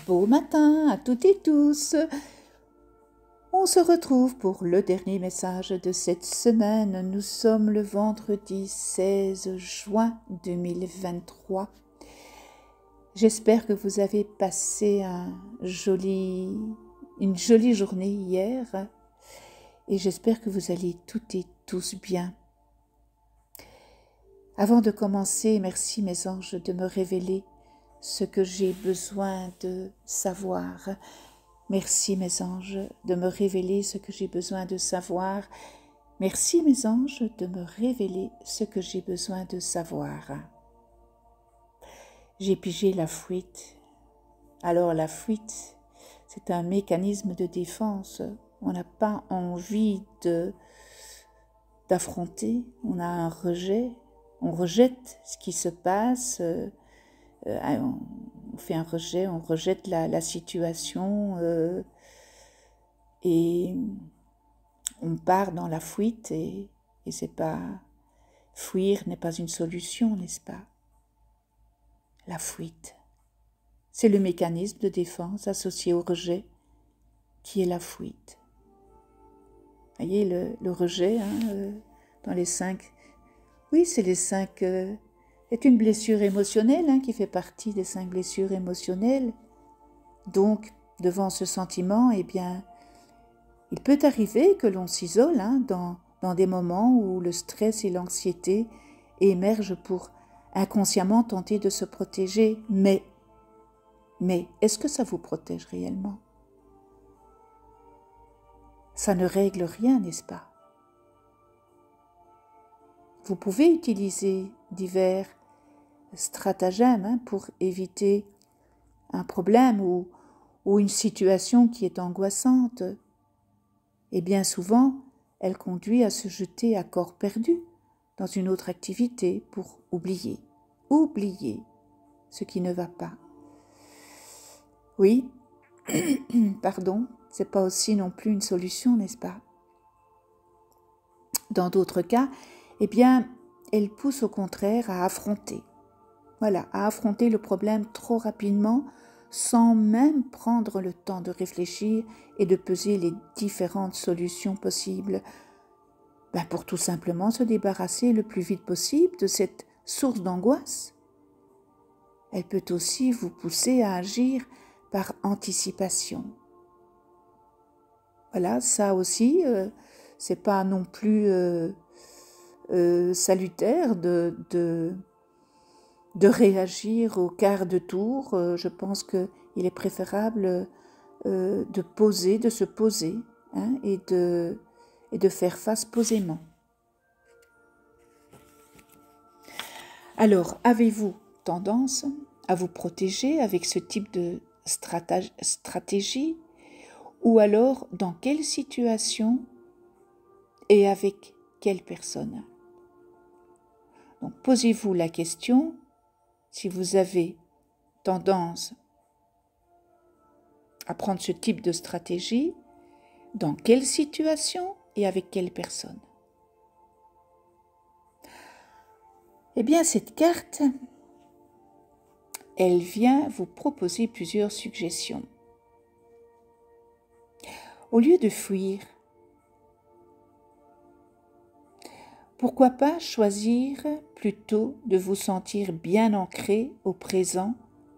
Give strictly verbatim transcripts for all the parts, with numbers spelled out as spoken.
Beau matin à toutes et tous. On se retrouve pour le dernier message de cette semaine. Nous sommes le vendredi seize juin deux mille vingt-trois. J'espère que vous avez passé un joli, une jolie journée hier et j'espère que vous allez toutes et tous bien. Avant de commencer, merci mes anges de me révéler ce que j'ai besoin de savoir. Merci mes anges de me révéler ce que j'ai besoin de savoir. Merci mes anges de me révéler ce que j'ai besoin de savoir. J'ai pigé la fuite. Alors la fuite, c'est un mécanisme de défense. On n'a pas envie de, d'affronter, on a un rejet, on rejette ce qui se passe. Euh, on fait un rejet, on rejette la, la situation euh, et on part dans la fuite et, et c'est pas, fuir n'est pas une solution, n'est-ce pas? La fuite, c'est le mécanisme de défense associé au rejet qui est la fuite. Vous voyez le, le rejet hein, euh, dans les cinq, oui c'est les cinq... Euh, C'est une blessure émotionnelle hein, qui fait partie des cinq blessures émotionnelles. Donc, devant ce sentiment, eh bien, il peut arriver que l'on s'isole hein, dans, dans des moments où le stress et l'anxiété émergent pour inconsciemment tenter de se protéger. Mais, mais est-ce que ça vous protège réellement? Ça ne règle rien, n'est-ce pas? Vous pouvez utiliser divers stratagèmes hein, pour éviter un problème ou, ou une situation qui est angoissante. Et bien souvent, elle conduit à se jeter à corps perdu dans une autre activité pour oublier, oublier ce qui ne va pas. Oui, pardon, c'est pas aussi non plus une solution, n'est-ce pas? Dans d'autres cas, eh bien, elle pousse au contraire à affronter. Voilà, à affronter le problème trop rapidement, sans même prendre le temps de réfléchir et de peser les différentes solutions possibles, ben pour tout simplement se débarrasser le plus vite possible de cette source d'angoisse. Elle peut aussi vous pousser à agir par anticipation. Voilà, ça aussi, euh, c'est pas non plus euh, euh, salutaire de... de de réagir au quart de tour. Euh, je pense qu'il est préférable euh, de poser, de se poser hein, et, de, et de faire face posément. Alors, avez-vous tendance à vous protéger avec ce type de stratégie ou alors dans quelle situation et avec quelle personne? Donc, posez-vous la question. Si vous avez tendance à prendre ce type de stratégie, dans quelle situation et avec quelle personne? Eh bien, cette carte, elle vient vous proposer plusieurs suggestions. Au lieu de fuir, pourquoi pas choisir plutôt de vous sentir bien ancré au présent?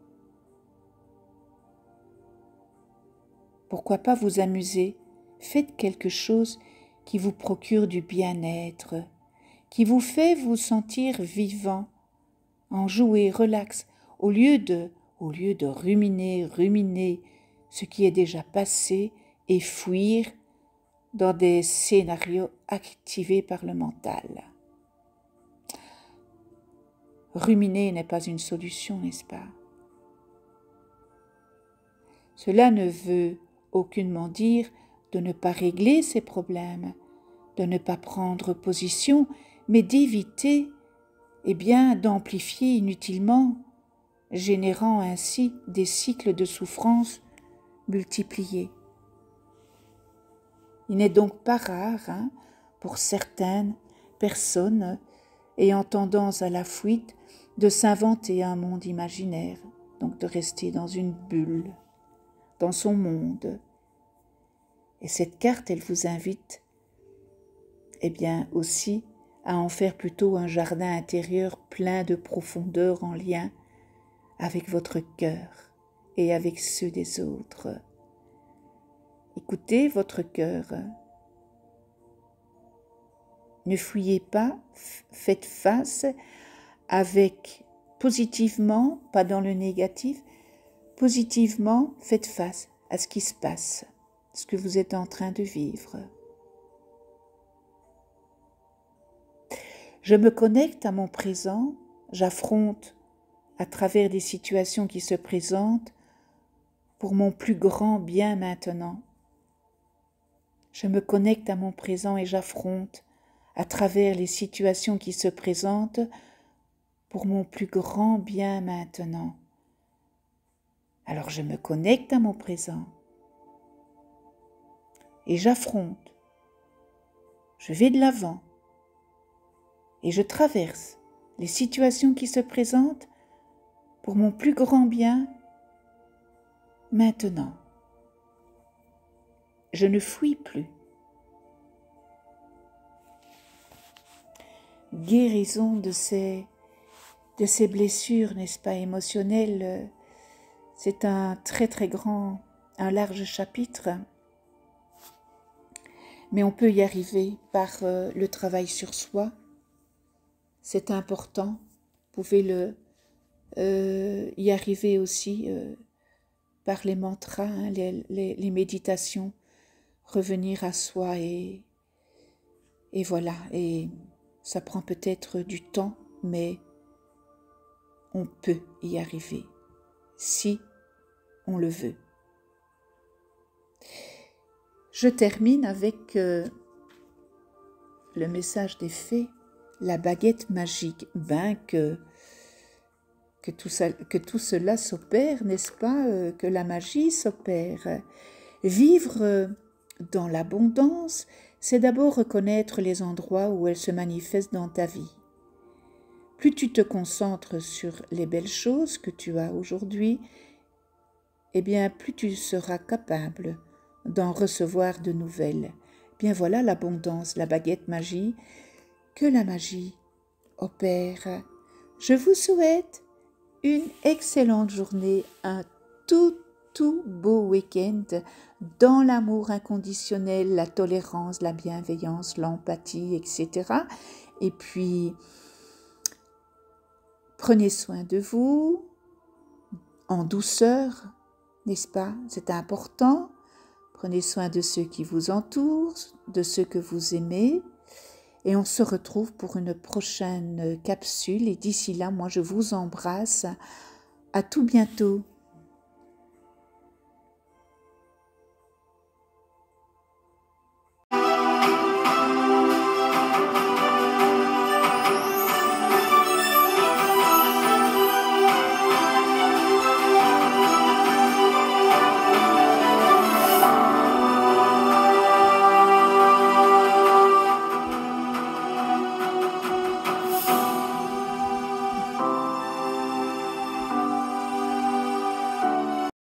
Pourquoi pas vous amuser? Faites quelque chose qui vous procure du bien-être, qui vous fait vous sentir vivant, en jouer, relax, au lieu de, au lieu de ruminer, ruminer ce qui est déjà passé et fuir dans des scénarios activés par le mental. Ruminer n'est pas une solution, n'est-ce pas? Cela ne veut aucunement dire de ne pas régler ces problèmes, de ne pas prendre position, mais d'éviter, eh bien, d'amplifier inutilement, générant ainsi des cycles de souffrance multipliés. Il n'est donc pas rare, hein, pour certaines personnes ayant tendance à la fuite, de s'inventer un monde imaginaire, donc de rester dans une bulle. dans son monde. Et cette carte, elle vous invite, eh bien aussi, à en faire plutôt un jardin intérieur plein de profondeur en lien avec votre cœur et avec ceux des autres. Écoutez votre cœur. Ne fuyez pas, faites face avec positivement, pas dans le négatif, positivement, faites face à ce qui se passe, ce que vous êtes en train de vivre. Je me connecte à mon présent, j'affronte à travers des situations qui se présentent pour mon plus grand bien maintenant. Je me connecte à mon présent et j'affronte à travers les situations qui se présentent pour mon plus grand bien maintenant. Alors je me connecte à mon présent et j'affronte. Je vais de l'avant et je traverse les situations qui se présentent pour mon plus grand bien maintenant. Je ne fuis plus. Guérison de ces, de ces blessures, n'est-ce pas, émotionnelles, c'est un très très grand, un large chapitre, mais on peut y arriver par euh, le travail sur soi. C'est important, vous pouvez le, euh, y arriver aussi euh, par les mantras, hein, les, les, les méditations, revenir à soi et, et voilà, et ça prend peut-être du temps, mais on peut y arriver si on le veut. Je termine avec euh, le message des fées, la baguette magique. Ben que, que, tout, ça, que tout cela s'opère, n'est-ce pas, euh, que la magie s'opère. Vivre euh, dans l'abondance, c'est d'abord reconnaître les endroits où elle se manifeste dans ta vie. Plus tu te concentres sur les belles choses que tu as aujourd'hui, eh bien plus tu seras capable d'en recevoir de nouvelles. Bien voilà l'abondance, la baguette magie, que la magie opère. Je vous souhaite une excellente journée, un tout tout beau week-end dans l'amour inconditionnel, la tolérance, la bienveillance, l'empathie, et cetera. Et puis, prenez soin de vous, en douceur, n'est-ce pas? C'est important. Prenez soin de ceux qui vous entourent, de ceux que vous aimez. Et on se retrouve pour une prochaine capsule. Et d'ici là, moi, je vous embrasse. À tout bientôt.